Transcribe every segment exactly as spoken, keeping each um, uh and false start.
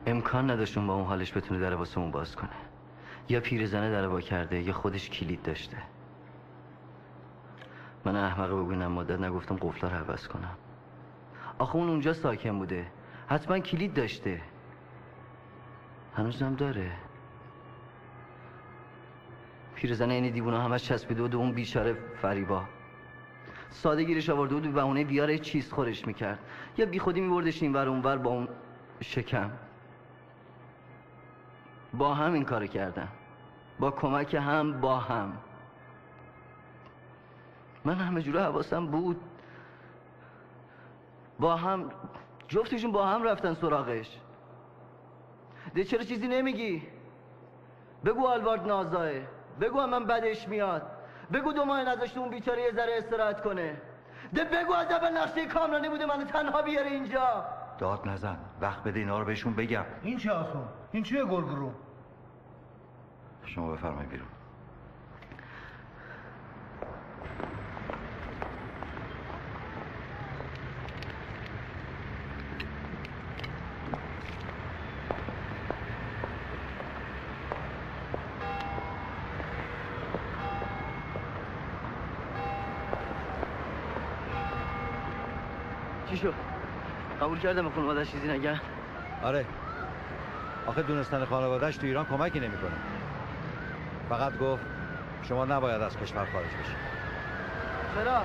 امکان نداشت اون با اون حالش بتونه در واسمون باز کنه. یا پیرزنه در وا کرده یا خودش کلید داشته. من احمق بگوینم مدت نگفتم قفلا رو عوض کنم. آخه اون اونجا ساکن بوده، حتما کلید داشته. هنوزم داره. پیرزنه این دیوونه همش چسبیده بود اون بیچاره فریبا. ساده گیرش آورده بود به بهونه بیاره چیز خورش میکرد یا بی خودی میبردش اینور اونور با اون شکم. با هم این کارو کردن، با کمک هم، با هم. من همه جوره حواسم بود. با هم جفتشون با هم رفتن سراغش. ده چرا چیزی نمیگی؟ بگو آلوارد نازاه، بگو من بدش میاد، بگو دو ماه نذاشته اون بیچاره یه ذره استراحت کنه. ده بگو از اول نقشه کامرانی بوده منو تنها بیاره اینجا. داد نزن، وقت بده اینا رو بهشون بگم. این چه آسون؟ این چیه گلگرو؟ شما بفرمایید بیرون. چی شد؟ قبول کردم خانواده‌اش چیزی نگن؟ آره. آخه دونستن خانواده‌اش تو ایران کمکی نمی‌کنه. فقط گفت شما نباید از کشور خارج بشید. چرا؟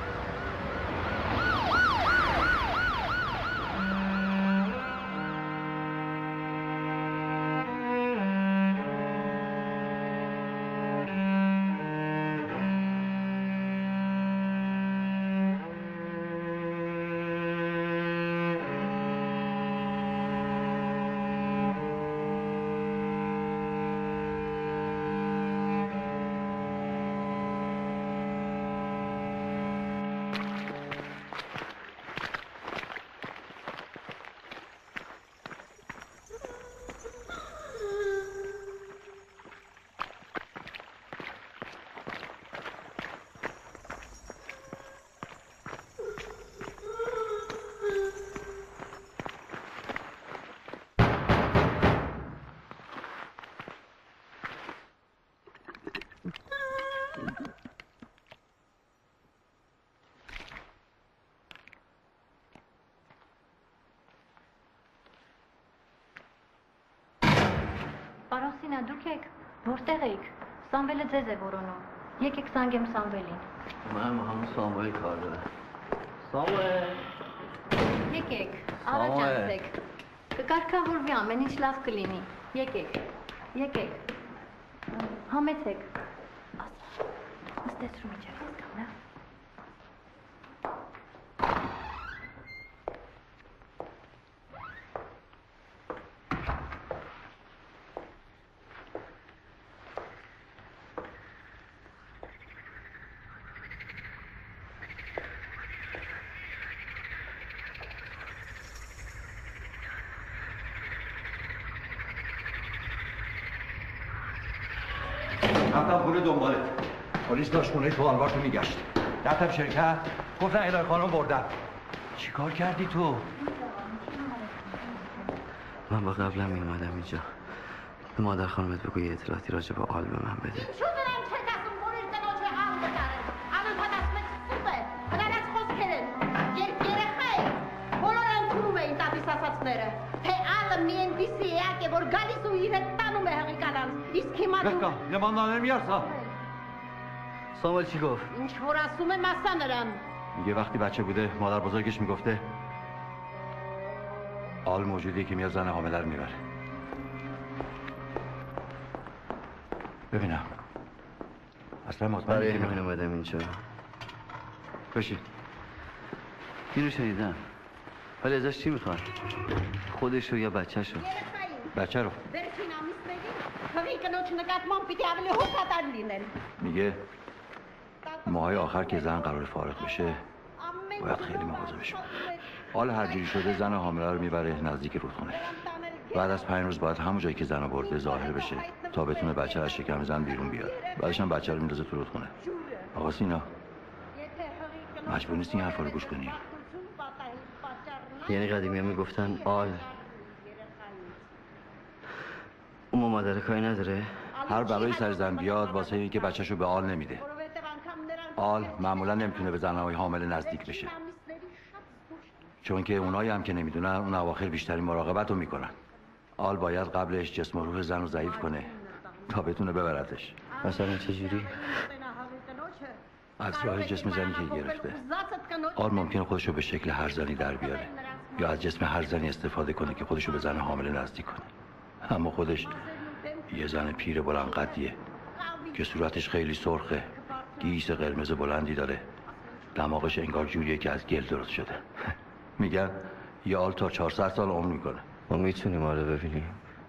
Պարոսինա, դուք եք, որտեղ եք, Սամվելը ձեզ է որոնում, եկեք զանգեմ Սամվելին։ من همون ساموئل کار دارم. ساموئل Եկեք, առաջ անցեք, կկարգավորվի ամեն ինչ լավ կլինի, եկեք, եկեք, համեցեք, նստեցրու միջև ես կամ նա։ رفتم خونه دنبالت. پلیس داشت خونه تو آلوارتو میگشت. رفتم شرکت گفتن الهی خانم بردن. چی کار کردی تو؟ من با قبلا می اومدم اینجا. به مادر خانمت بگو یه اطلاعاتی راجع به آل به من بده. بکن نماندانه میارسا. ساموئل چی گفت؟ اینش ورسومه مسا نرم. میگه وقتی بچه بوده مادر بزرگش میگفته آل موجودی که میاد زن حامله رو میبره. ببینم اصلا مطمئن برای همین اومدم اینجا. بشید. اینو شنیدم ولی ازش چی میخوان؟ خودشو یا بچهشو؟ بچه رو میگه ماهای آخر که زن قرار فارغ بشه باید خیلی مواظبش باشه. حال هر جوری شده زن حامله رو میبره نزدیک رودخونه. بعد از پنج روز باید همون جایی که زن برده ظاهر بشه تا بتونه بچه از شکم زن بیرون بیاره. بعدش هم بچه رو میندازه تو رودخونه. آقا سینا مجبور نیستی این حرفا رو گوش کنی. یعنی قدیمی هم میگفتن آل خانم و مادر کاری نداره؟ هر بلایی سر زن بیاد واسه این که بچه‌شو به آل نمیده. آل معمولا نمیتونه به زنهای حامل نزدیک بشه، چون که اونایی هم که نمیدونن اون اواخر بیشترین مراقبت رو میکنن. آل باید قبلش جسم و روح زن رو ضعیف کنه تا بتونه ببردش. مثلا چجوری؟ از راه جسم زنی که گرفته. آل ممکنه خودشو به شکل هر زنی در بیاره یا از جسم هر زنی استفاده کنه که خودشو به زن حامل نزدیک کنه، اما خودش یه زن پیر بلند قدیه که صورتش خیلی سرخه، گیس قرمز بلندی داره، دماغش انگار جوریه که از گل درست شده. میگن یه آل تا چهارصد سال عمر میکنه. ما میتونیم آل ببینیم؟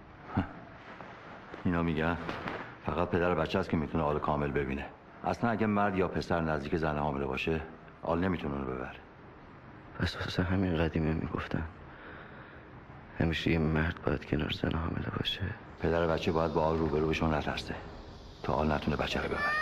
اینا میگن فقط پدر بچه است که میتونه آل کامل ببینه. اصلا اگه مرد یا پسر نزدیک زن حامله باشه آل نمیتونه اونو ببره. پس واسه همین قدیمه میگفتن همیشه یه مرد باید کنار زن حامله باشه. پدر بچه باید با آل روبرو بشه و نترسه تا آل نتونه بچه رو ببره.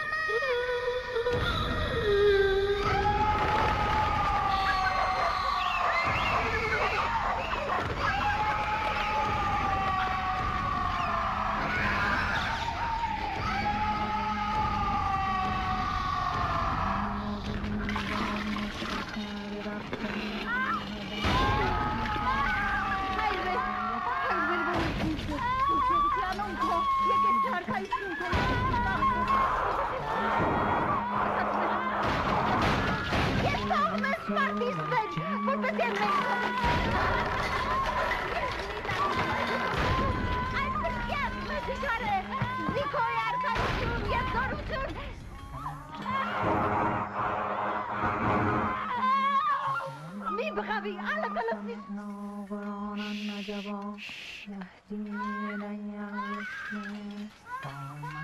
نجوان